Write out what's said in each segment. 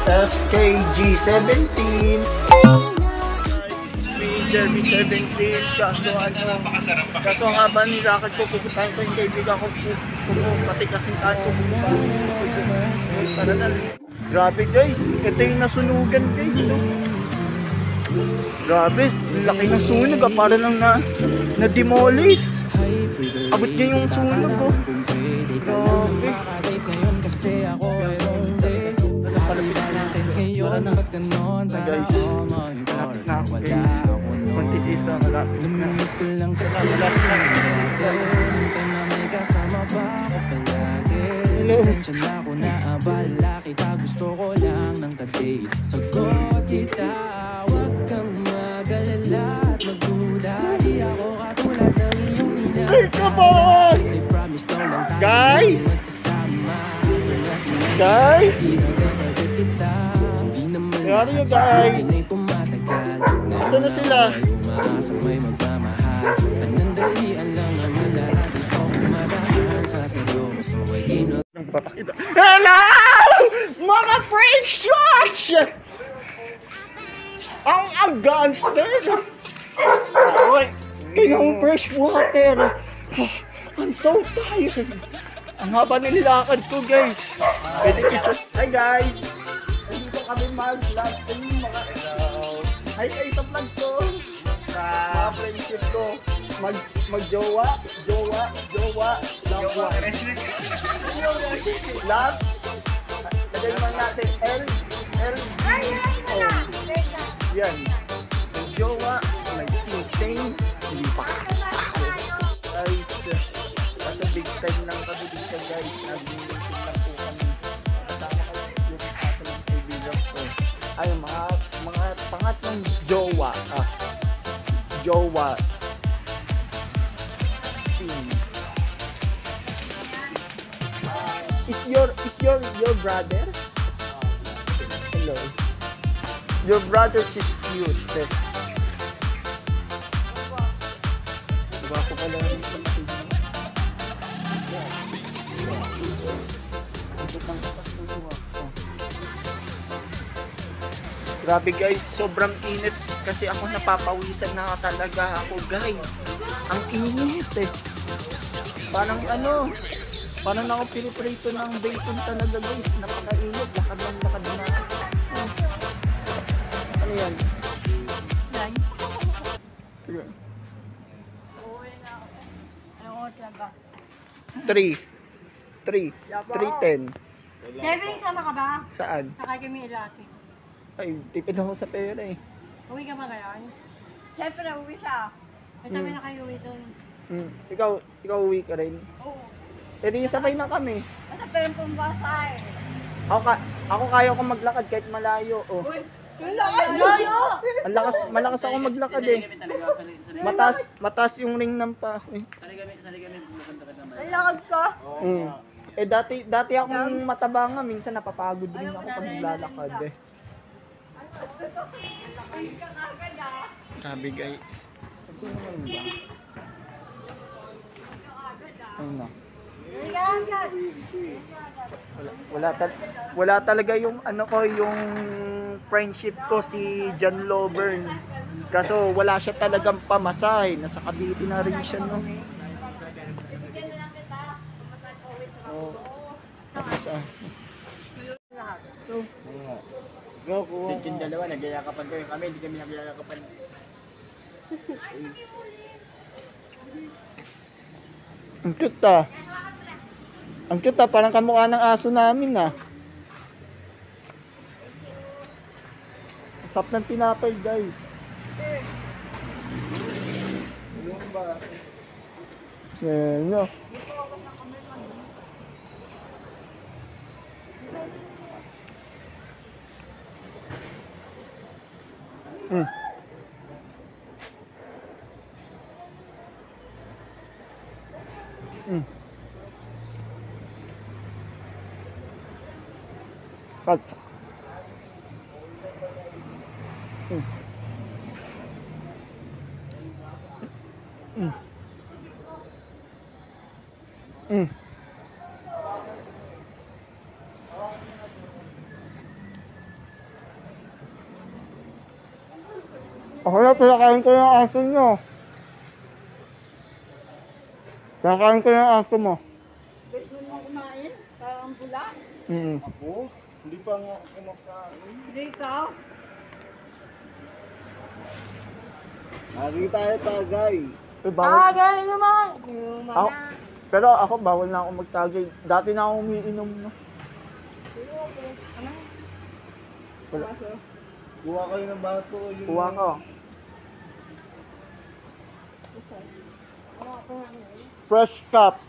SKG17. Jeremy 17. Kaso haba nilakad ko, pupuntahan ko yung kaibigan ko, pati kasintahan ko, para nalis. Grabe guys, ito yung nasunugan guys. So, grabe, laki ng sunog, para lang na-demolish. Abot niya yung sunog oh. Grabe. Tara na. Guys, malapit na ako guys. Konti days na, malapit na. Malapit na. Sensya na ako na abala kita, gusto ko lang ng ka-date. Sagot kita, huwag kang mag-alala at magduda. Di ako katulad ng iyong ina. Come on! Guys! Guys! Grabe nyo guys! Asa na sila? Hello! Mga French shots! Ang agaster! Oy, kinang fresh water! I'm so tired! Ang haba ng nilakad ko guys! Pwede kita... Hi guys! Dito kami mag-vlog sa mga... Hi kayo sa vlog ko! Mga friendship ko! Mag-jowa, love one. Love, lagay naman natin L, O. Yan. Mag-jowa, may sing-sing, hindi pa kasal. Guys, kasi big time ng kabilisan guys. Nag-iisip lang po kami. Kasama ko yung aso ng kaibigan ko. Ay, mga pangatlong jowa. Jowa. Is your brother? Hello. Your brother is cute. Diba ako pala rin sa makikita? Grabe guys, sobrang init kasi ako napapawisan na talaga ako guys. Ang init eh. Parang ako piniprito ng bacon talaga guys. Napakainit, lakad na. Ano yan? Yan. Sige. Uuwi na ako. Anong oras na ba? 3:10. Kevin, tama ka ba? Saan? Sakay kami ilati. Ay, tipid ako sa pera eh. Uwi ka ba ngayon? Siyempre, uwi siya. May kami na kayo uwi doon. Ikaw uwi ka rin? Oo. Eh di sabay na kami. Nasa pero pumbasa eh. Ako kaya ko maglakad kahit malayo. Oh. Uy, layo! Malakas ako maglakad eh. Mataas yung ring ng pa. Eh. Ang lakad ka? Eh dati akong mataba nga, minsan napapagod rin ako pag naglalakad eh. Grabe guys. Sino naman ba? Ayun na. Wala talaga yung yung friendship ko si John Lovern. Kaso wala siya talagang pamasahe. Nasa Cavite na rin siya no. Oh. Yung dalawa, nagyayakapan ko yung kami, hindi kami nagyayakapan. Ang cute ah. Ang cute ah, parang kamukha ng aso namin ah. Ang sarap ng tinapay guys. Yan nyo. Cut. Ako na, pinakain ko yung aso nyo. Pinakain ko yung aso mo. Wait mo naman kumain? Parang bula? Ako? Hindi pa nga kumakain. Hindi ikaw? Lagi tayo tagay. Tagay naman! Ako, pero ako, bawal na ako magtagay. Dati na ako umiinom. No? Wala. Kuha kayo ng baso. Kuha ko. Fresh cup.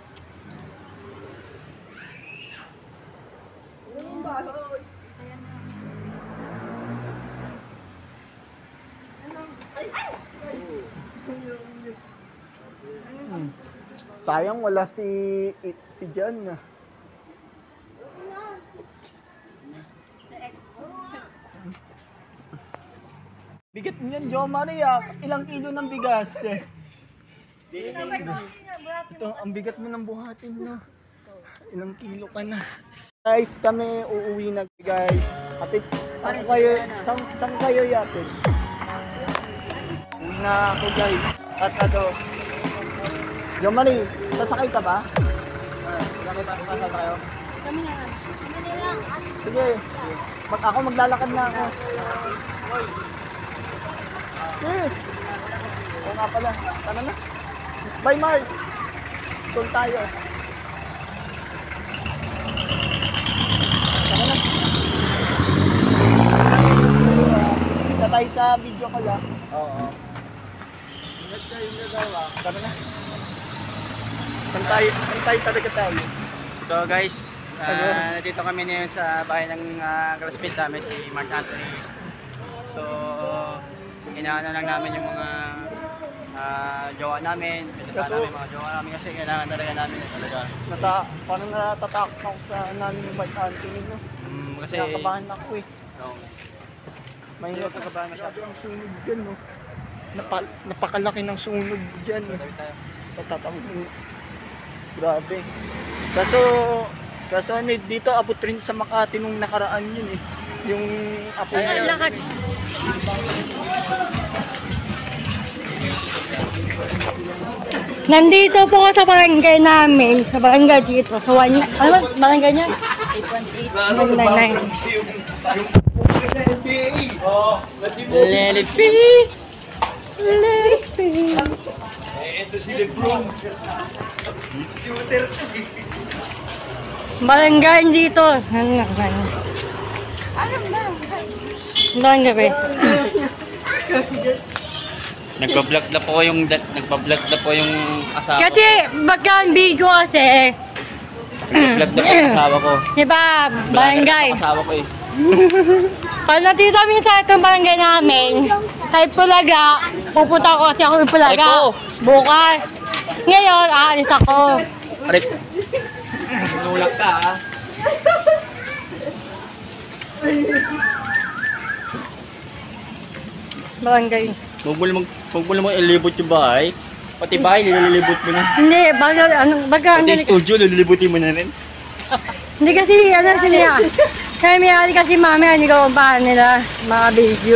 Sayang wala si Jan. Bigat niyan, Jo Maria. Ilang kilo ng bigas? Ito, ang bigat mo ng buhatin, no? Ilang kilo ka na. Guys, kami uuwi na, guys. Ate, saan kayo yatin? Uwi na ako, guys. At Jo Maria, sasakay ka ba? Kami pa kayo? Kami na lang. Sige. Ako maglalakad na ako. Yes! Oo nga pala. Tara na. Bye, Mark! Tull tayo. Tara na. Kita tayo sa video ko ya. Oo. Ingat kayo yung gagawa. Tara na. Saan tayo talaga tayo? So guys, nandito kami ngayon sa bahay ng classmate namin, si Mark Anthony. So, inaano lang namin yung mga jowa namin, pinuntahan namin mga jowa namin kasi kailangan talaga namin talaga. Parang natatakot ako sa namin yung Mark Anthony, no? Kasi Nakakabahan ako eh. no, Mahirap kakabahan na sabi ang sunog dyan, no? Napakalaki ng sunog dyan, eh. Natatawag mo. Grabe. Kaso dito abot rin sa Makati nung nakaraan yun eh. Yung apo niya. Nandito po nga sa barangay namin. Sa barangay dito. Sa ano ba? Barangay niya? 818. 999. let it be. Let it be. Ito si Lebron. Shooter. Barangay dito. Ano ba? Barangay. Nagpa-vlog na po yung asawa ko. Kasi magka-big ko kasi. Nagpa-vlog na po yung asawa ko. Diba? Barangay. Asawa ko eh. Pag natito kami sa itong barangay namin, kahit Pulaga, pupunta ko kasi ako yung Pulaga. Bukas. Ngayon, aalis ako. Arip. Nulak ka ha. Barangay. Huwag mo namang ilibot yung bahay. Pati bahay, nililibot mo na. Hindi, baga, Pati studio, nililibutin mo na rin. hindi kasi, sila. Kaya may kasi mami, hindi ko kumbahan nila mga video.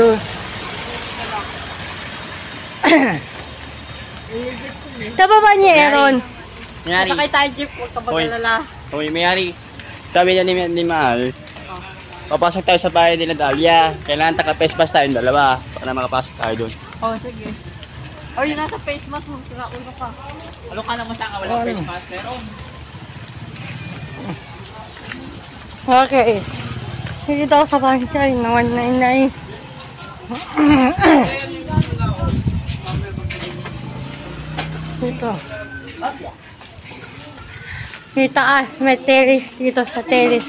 Tama ba niya, Aaron? Mayari. Sakay tayo, Jeep, huwag ka mag-alala. Hoy, Mayari. Sabi niya ni Mahal, papasok tayo sa bahay nila Dahlia. Kailangan taka-face mask tayong dalawa para makapasok tayo doon. Oh, sige. Oh, yun nasa face mask mo, ulo ka. Ano ka naman sa walang face mask? Meron. Okay. Dito ako sa barangay na 199. Dito. May taas, may terrace dito sa terrace.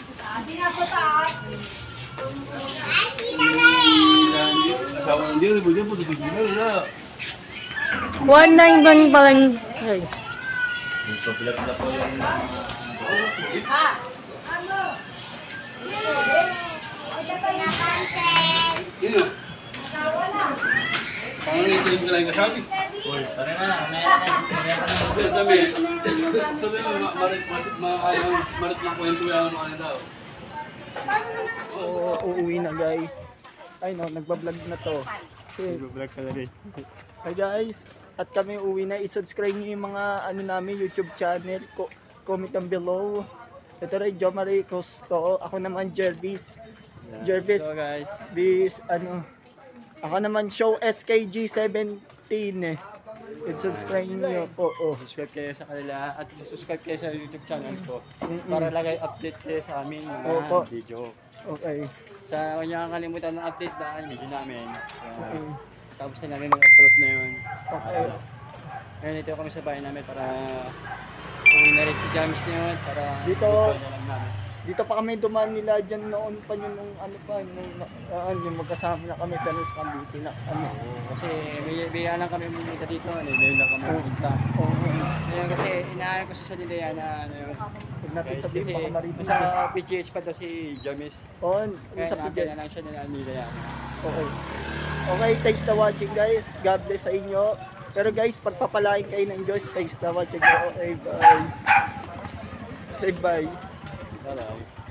191 barangay. Nagpa-vlog na po yung Ano ito yung galing kasabi? Uy, tara na, mamaya na. Sabi mo, marit lang po yung tuya ng mga daw. Uuwi na guys. Ay no, nagbablog na to. Nag-vlog ka na rin. Hi guys, at kami uwi na. I-subscribe nyo yung mga ano namin, YouTube channel. Comment down below. Ito rin, Jo Marie Costo. Ako naman, Jervis. Jervis, So guys, ako naman, show SKG17. I-subscribe nyo po. subscribe kayo sa kanila at subscribe kayo sa YouTube channel ko para lagay update kayo sa amin mga Opo. video. Okay. Sa huwag niyo kakalimutan ng update na video namin. Okay. Tapos na namin mag-upload na yun. Okay. Ngayon ito kami sa bahay namin para uwi na rin si James na yun para Dito. enjoy na lang namin. Dito pa kami dumaan nila dyan noon pa yun nung yung magkasama na kami pero sa Cavite na Kasi bigyan lang kami pumunta dito. Ngayon lang kami pumunta. Ngayon kasi inaaral ko sa nila na yun. Huwag natin Guys, sabihin kasi baka marinig. sa PGH pa daw si James. Kaya Sa natin na lang siya nila nila yan. Okay. Okay, thanks for watching guys. God bless sa inyo. Pero guys, pagpapalain kayo ng Diyos, thanks for watching. Okay, bye. Say bye. Hello.